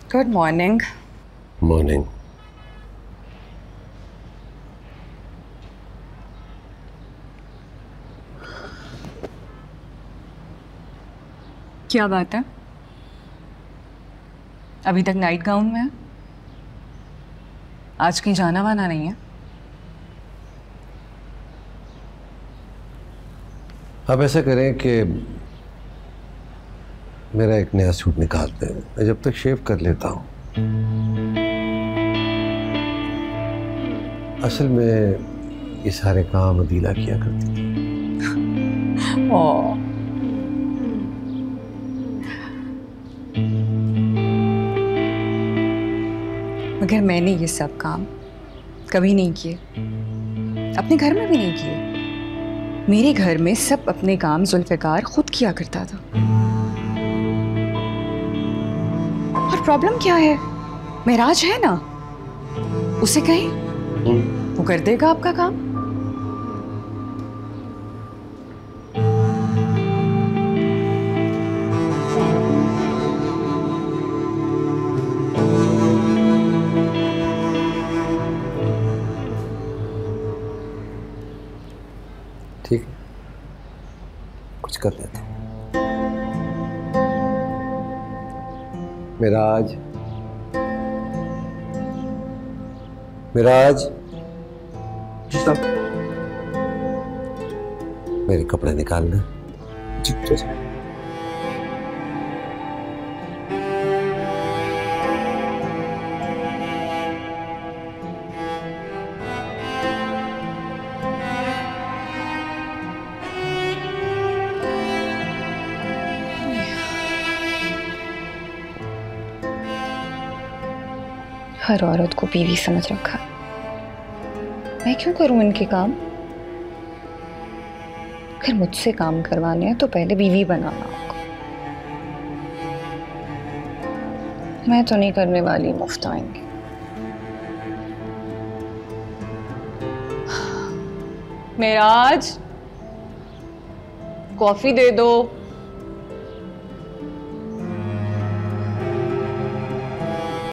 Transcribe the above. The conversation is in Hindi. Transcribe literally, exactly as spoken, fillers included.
Good morning. मॉर्निंग। क्या बात है, अभी तक नाइट गाउन में है? आज कहीं जाना वाना नहीं है? आप ऐसा करें कि मेरा एक नया सूट निकालते हैं, मैं जब तक शेव कर लेता हूँ। असल में ये सारे काम अदीला किया करती थी। ओ, मगर मैंने ये सब काम कभी नहीं किए, अपने घर में भी नहीं किए। मेरे घर में सब अपने काम जुल्फ़िकार खुद किया करता था। और प्रॉब्लम क्या है? महराज है ना, उसे कहें, वो कर देगा आपका काम। ठीक है, कुछ कर लेता हूँ। मिराज, मिराज। जी साहब। मेरे कपड़े निकालना। जी जी साहब। हर औरत को बीवी समझ रखा। मैं क्यों करूं इनके काम? अगर मुझसे काम करवाने हैं तो पहले बीवी बनाना होगा। मैं तो नहीं करने वाली मुफ्त आएंगे। मेराज, कॉफी दे दो।